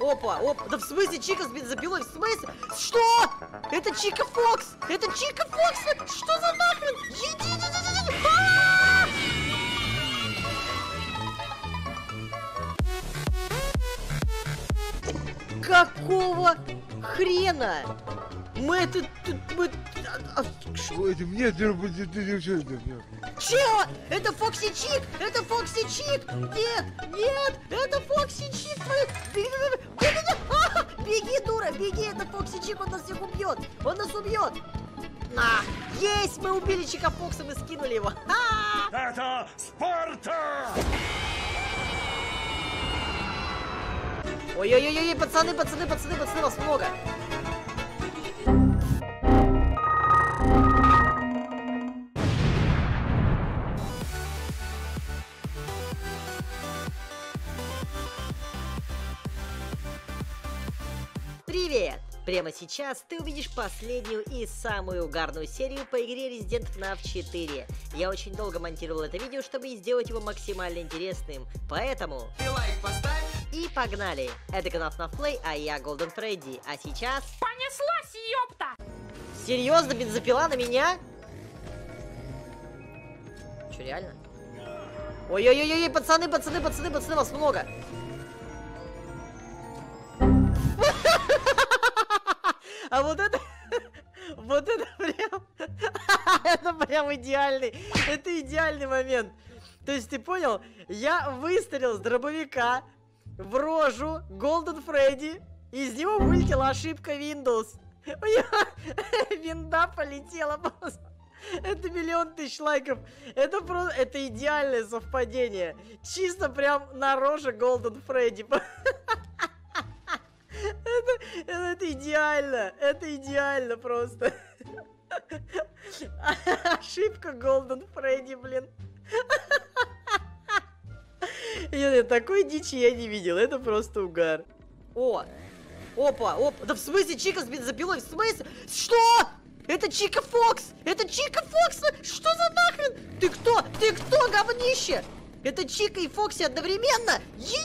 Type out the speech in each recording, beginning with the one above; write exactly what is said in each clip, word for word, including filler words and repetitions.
опа, опа. Да в смысле Чика с бензопилой? В смысле? Что? Это Чика Фокс! Это Чика Фокс! Что за нахрен? Какого хрена? Мы это... Мы... Что это? Нет, Чего? Это Фокси Чик! Это Фокси Чик! Нет! Нет! Это Фокси Чик! Беги, беги, дура! Беги! Это Фокси Чик! Он нас всех убьет! Он нас убьет! На! Есть! Мы убили Чика Фокса! Мы скинули его! Ха! Это Спарта! Ой-ой-ой-ой! Пацаны, пацаны, пацаны, пацаны! Вас много! Привет! Прямо сейчас ты увидишь последнюю и самую угарную серию по игре Resident эф четыре. Я очень долго монтировал это видео, чтобы сделать его максимально интересным, поэтому... И лайк поставь! И погнали! Это канал эф эф Play, а я Golden Freddy, а сейчас... Понеслась, ёпта! Серьезно, бензопила на меня? Че, реально? Ой-ой-ой-ой, пацаны, пацаны, пацаны, пацаны, вас много! А вот это... Вот это прям... Это прям идеальный... Это идеальный момент. То есть, ты понял? Я выстрелил с дробовика в рожу Golden Freddy. Из него вылетела ошибка Windows. Винда полетела просто. Это миллион тысяч лайков. Это просто... Это идеальное совпадение. Чисто прям на роже Golden Freddy. Это, это, это идеально, это идеально просто. Ошибка Golden Freddy, блин. Я, такой дичи я не видел, это просто угар. О, опа, опа, да в смысле Чика с бензопилой, в смысле? Что? Это Чика Фокс, это Чика Фокс, что за нахрен? Ты кто? Ты кто, говнище? Это Чика и Фокси одновременно?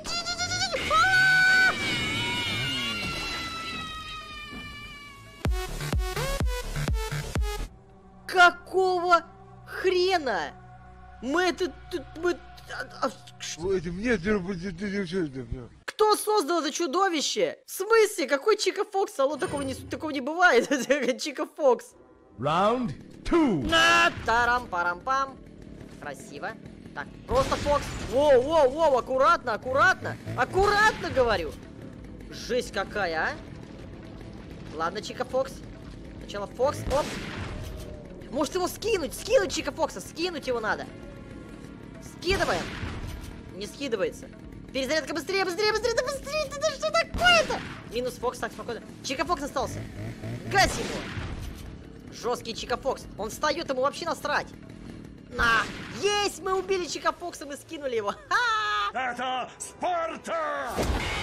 Какого хрена? Мы это... Мы... Что это? Нет, Кто создал это чудовище? В смысле? Какой Чика Фокс? Алло, такого не, такого не бывает. Чика Фокс. Раунд two. Тарам-парам-пам. Красиво. Так, просто Фокс. Воу, воу, воу, аккуратно, аккуратно. Аккуратно, говорю. Жесть какая, а? Ладно, Чика Фокс. Сначала Фокс, оп. Может его скинуть, скинуть Чика Фокса, скинуть его надо. Скидываем. Не скидывается. Перезарядка быстрее, быстрее, быстрее, да быстрее, да, да что такое-то? Минус Фокс, так, спокойно. Чика Фокс остался. Гась его. Жесткий Чика Фокс. Он встает, ему вообще насрать. На! Есть! Мы убили Чика Фокса, мы скинули его. Ха! Это Спарта!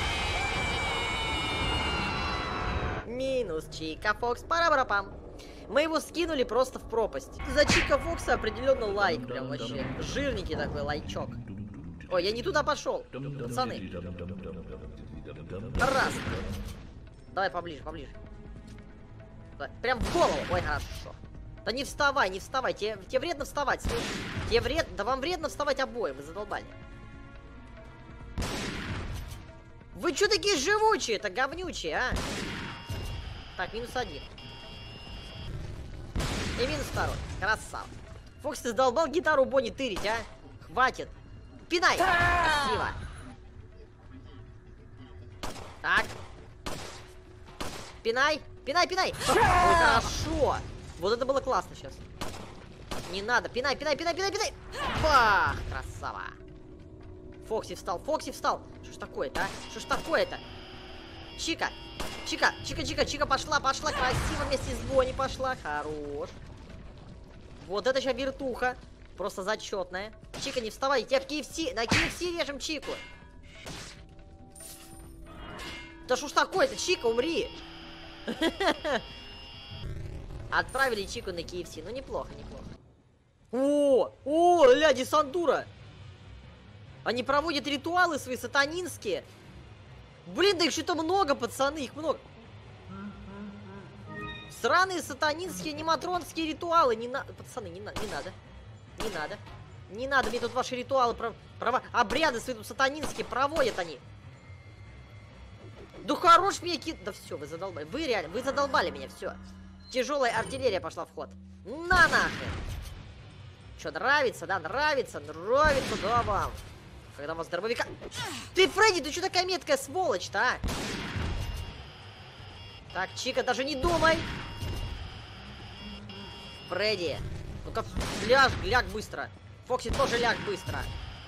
Минус Чика Фокс, пара-барапам. Мы его скинули просто в пропасть. За Чика Фокса определенно лайк, прям вообще. Жирненький такой лайчок. Ой, я не туда пошел, пацаны. Раз. Давай поближе, поближе. Давай. Прям в голову. Ой, хорошо. Да не вставай, не вставай. Тебе, тебе вредно вставать, слышишь? Тебе вред... Да вам вредно вставать обоим, вы задолбали. Вы что такие живучие, это говнючие, а? Так, минус один. И минус второй. Красава. Фокс, ты задолбал гитару Бонни тырить, а? Хватит. Пинай. Красиво. Так. Пинай. Пинай, пинай. Ой, хорошо. Вот это было классно сейчас. Не надо. Пинай, пинай, пинай, пинай, пинай. Бах. Красава. Фокси встал. Фокси встал. Что ж такое-то, а? Что ж такое-то? Чика. Чика, Чика, Чика, Чика пошла, пошла, красиво вместе с Бонни пошла. Хорош. Вот это сейчас вертуха. Просто зачетная. Чика, не вставай, тебя в кей эф си, на кей эф си режем Чику. Да что ж такое-то, Чика, умри. Отправили Чику на кей эф си, ну неплохо, неплохо. О, о, ля, десантура. Они проводят ритуалы свои сатанинские. Блин, да их что-то много, пацаны, их много. Сраные сатанинские аниматронские ритуалы. Не надо, пацаны, не, на... не надо. Не надо. Не надо, мне тут ваши ритуалы, прав... права... обряды свои тут сатанинские проводят они. Да хорош меня кид... Да все, вы задолбали. Вы реально, вы задолбали меня, все. Тяжелая артиллерия пошла в ход. На нахрен. Что, нравится, да? Нравится, нравится, да вам. Когда у вас дробовика... Ты, Фредди, ты что такая меткая сволочь-то, а? Так, Чика, даже не думай. Фредди. Ну-ка, ляг, ляг быстро. Фокси тоже ляг быстро.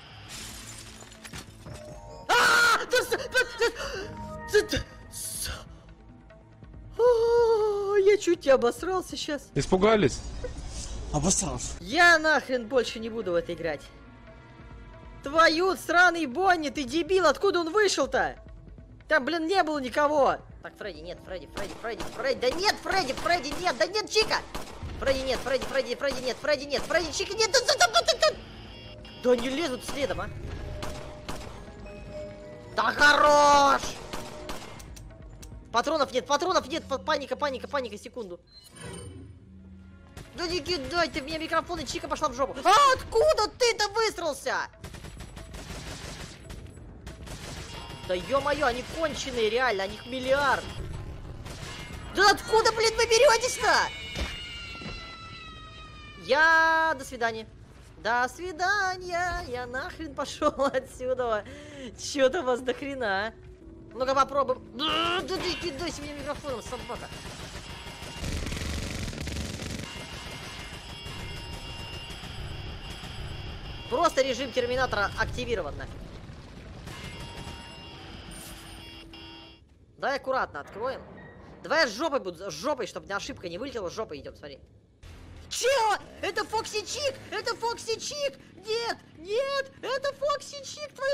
Я чуть не обосрался сейчас. Испугались? Обосрался. Я нахрен больше не буду в это играть. Твою сраный Бонни, ты дебил, откуда он вышел-то? Там, блин, не было никого. Так, Фредди, нет, Фредди, Фредди, Фредди, Фредди, да нет, Фредди, Фредди, нет, да нет, Чика! Фредди, нет, Фредди, Фредди, Фредди, нет, Фредди, нет, Фредди, Чика, нет, да, да, да, да, да, да не лезут следом, а? Да хорош! Патронов нет, патронов нет, паника, паника, паника, секунду. Да не кидай ты в меня микрофон, и Чика пошла в жопу. А откуда ты-то высрался? Да ё-моё, они конченые, реально, о них миллиард. Да откуда, блин, вы беретесь-то? Я... До свидания. До свидания. Я нахрен пошел отсюда. Чё-то вас до хрена. Ну-ка попробуем. Да, да ты кидайся мне микрофоном, собака. Просто режим терминатора активирован нафиг. Давай аккуратно откроем. Давай я с жопой буду, с жопой, чтобы ошибка не вылетела, с жопой идем, смотри. Чё? Это Фокси Чик! Это Фокси Чик! Нет! Нет! Это Фокси Чик! Твою...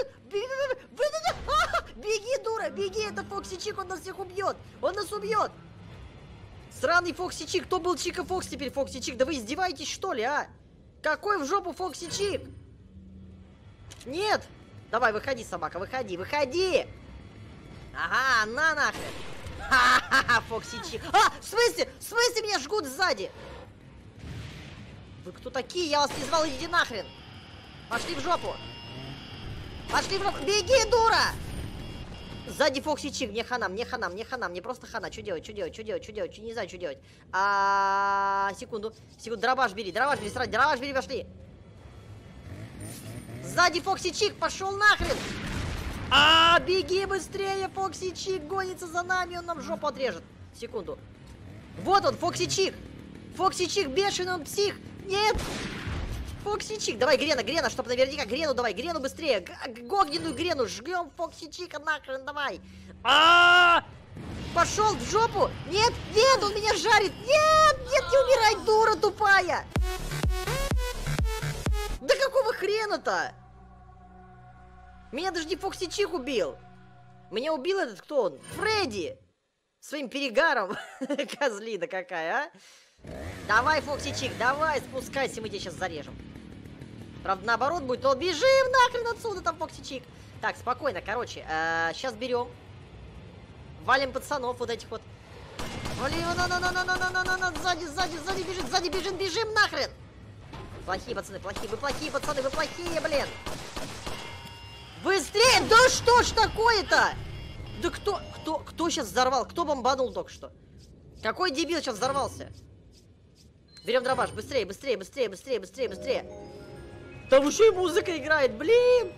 Беги, дура! Беги! Это Фокси Чик! Он нас всех убьет! Он нас убьет! Сраный Фокси Чик! Кто был Чика Фокс, теперь Фокси Чик? Да вы издеваетесь, что ли, а? Какой в жопу Фокси Чик? Нет! Давай, выходи, собака, выходи, выходи! Ага, на нахрен! Ха-ха-ха, Фокси Чик! А, в смысле? В смысле меня жгут сзади? Вы кто такие? Я вас не звал, иди нахрен! Пошли в жопу! Пошли в жопу! Беги, дура! Сзади Фокси Чик, мне хана, мне хана, мне хана, мне просто хана. Что делать, что делать, что делать, что делать? Не знаю, что делать. А, секунду, секунду, дробаш бери, дробаш бери, сразу, дробаш бери, пошли. Сзади Фокси Чик, пошел нахрен! А, беги быстрее, Фокси Чик гонится за нами, он нам жопу отрежет. Секунду. Вот он, Фокси Чик. Фокси Чик бешеный, он псих. Нет! Фокси Чик, давай Грена, Грена, чтобы наверняка Грену давай, Грену быстрее. Огненную Грену, жгем Фокси Чика нахрен, давай. А, -а, -а! Пошел в жопу. Нет, нет, он меня жарит. Нет, нет, не умирай, дура тупая. Да какого хрена-то? Меня даже не Фокси Чик убил. Меня убил этот, кто он? Фредди. Своим перегаром. Козлина какая, а? Давай, Фокси Чик, давай, спускайся, мы тебя сейчас зарежем. Правда, наоборот будет, то бежим нахрен отсюда, там Фокси Чик. Так, спокойно, короче, э, сейчас берем. Валим пацанов вот этих вот. Валим, на-на-на-на-на-на-на-на, сзади, сзади, сзади бежит, сзади бежим, бежим нахрен. Плохие пацаны, плохие, вы плохие пацаны, вы плохие, блин. Быстрее, да что ж такое-то? Да кто, кто, кто сейчас взорвал, кто бомбанул только что? Какой дебил сейчас взорвался? Берем дробаш, быстрее, быстрее, быстрее, быстрее, быстрее, быстрее. Там еще и музыка играет, блин.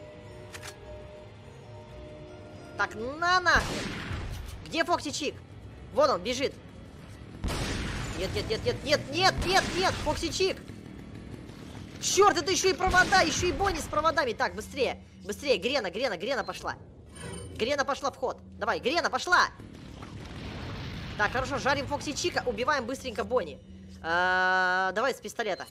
Так, на нахрен. Где Фокси Чик? Вон он, бежит. Нет, нет, нет, нет, нет, нет, нет, нет, Фокси Чик. Черт, это еще и провода, еще и Бонни с проводами. Так, быстрее, быстрее, Грена, Грена, Грена пошла. Грена пошла в ход. Давай, Грена пошла. Так, хорошо, жарим Фокси Чика, убиваем быстренько Бонни. А, давай с пистолета.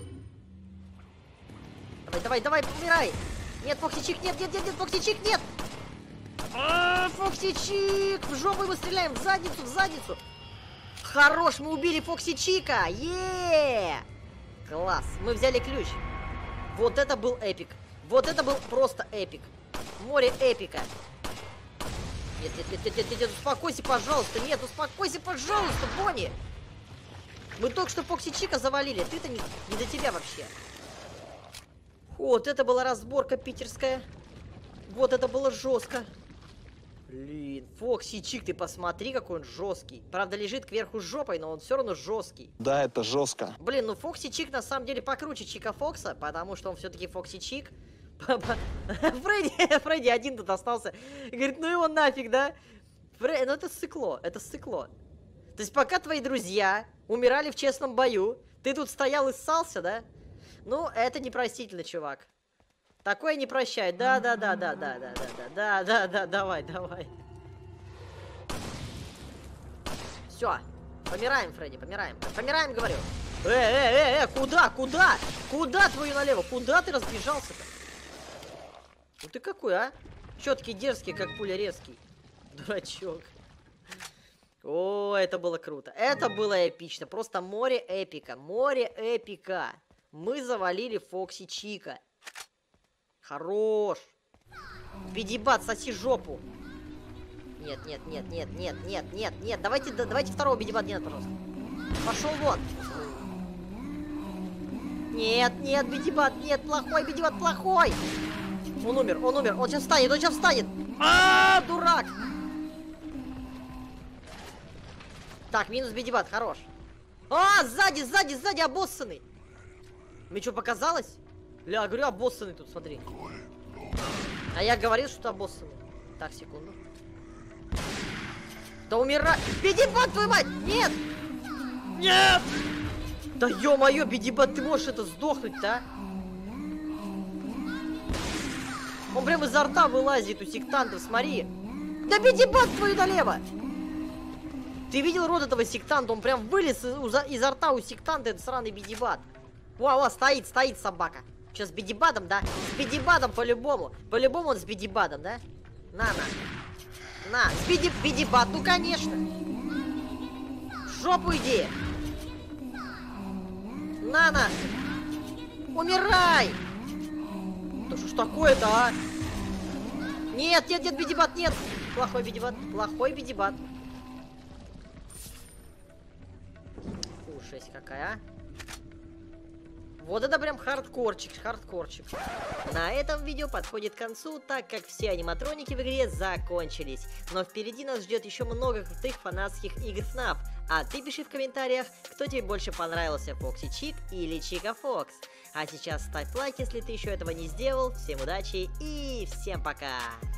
Давай, давай, давай, умирай. Нет, Фокси Чик, нет, нет, нет, нет, Фокси Чик, нет. А, Фокси Чик, в жопу мы стреляем, в задницу, в задницу. Хорош, мы убили Фокси Чика, е-е-е. Класс, мы взяли ключ. Вот это был эпик. Вот это был просто эпик. Море эпика. Нет, нет, нет, нет, нет, нет, нет, успокойся, пожалуйста. Нет, успокойся, пожалуйста, Бонни. Мы только что Фокси Чика завалили. Ты-то не, не до тебя вообще. Вот это была разборка питерская. Вот это было жестко. Блин, Фокси Чик, ты посмотри, какой он жесткий. Правда, лежит кверху жопой, но он все равно жесткий. Да, это жестко. Блин, ну Фокси Чик на самом деле покруче Чика Фокса, потому что он все-таки Фокси Чик. Фредди, Фредди один тут остался. Говорит, ну его нафиг, да? Фредди, ну это сыкло, это сыкло. То есть пока твои друзья умирали в честном бою, ты тут стоял и ссался, да? Ну, это непростительно, чувак. Такое не прощает. Да, да, да, да, да, да, да, да, да, да, давай, давай. Все, помираем, Фредди, помираем. Помираем, говорю. Э, э, э, э, куда, куда? Куда твою налево? Куда ты разбежался-то? Ну ты какой, а? Четкий, дерзкий, как пуля резкий. Дурачок. О, это было круто. Это было эпично. Просто море эпика. Море эпика. Мы завалили Фокси Чика. Хорош. Бидибат, соси жопу. Нет, нет, нет, нет, нет, нет, нет, нет. Давайте, да, давайте второго Бидибат, нет, пожалуйста. Пошел вон. Нет, нет, Бидибат, нет, плохой Бидибат, плохой. Он умер, он умер, он сейчас встанет, он сейчас встанет. А, дурак. Так, минус Бидибат, хорош. А, сзади, сзади, сзади обоссанный. Мне что, показалось? Ля, говорю, обоссанный тут, смотри. А я говорил, что обоссанный. Так, секунду. Да умирай. Бидибат, твою мать! Нет! Нет! Да ё-моё, Бидибат, ты можешь это сдохнуть-то, а? Он прям изо рта вылазит у сектантов, смотри. Да Бидибат твою налево! Ты видел рот этого сектанта? Он прям вылез из, изо рта у сектанта, этот сраный Бидибат. Во-во, стоит, стоит собака. Что, с Бидибатом, да? С Бидибатом по-любому. По-любому он с Бидибатом, да? На, на. На, с Биди... Бидибат, ну конечно. В жопу иди. На, на. Умирай. Да что ж такое-то, а? Нет, нет, нет, Бидибат, нет. Плохой Бидибат, плохой Бидибат. Фу, жесть какая, а? Вот это прям хардкорчик, хардкорчик. На этом видео подходит к концу, так как все аниматроники в игре закончились. Но впереди нас ждет еще много крутых фанатских игр эф нав. А ты пиши в комментариях, кто тебе больше понравился, Фокси Чик или Чика Фокс. А сейчас ставь лайк, если ты еще этого не сделал. Всем удачи и всем пока!